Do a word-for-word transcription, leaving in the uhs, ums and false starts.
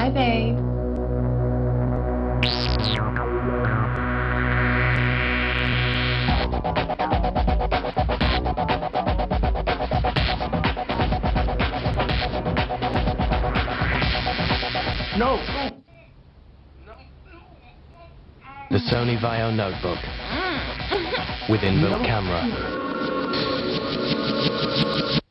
Bye, babe. No! The Sony Vio notebook with inbuilt camera.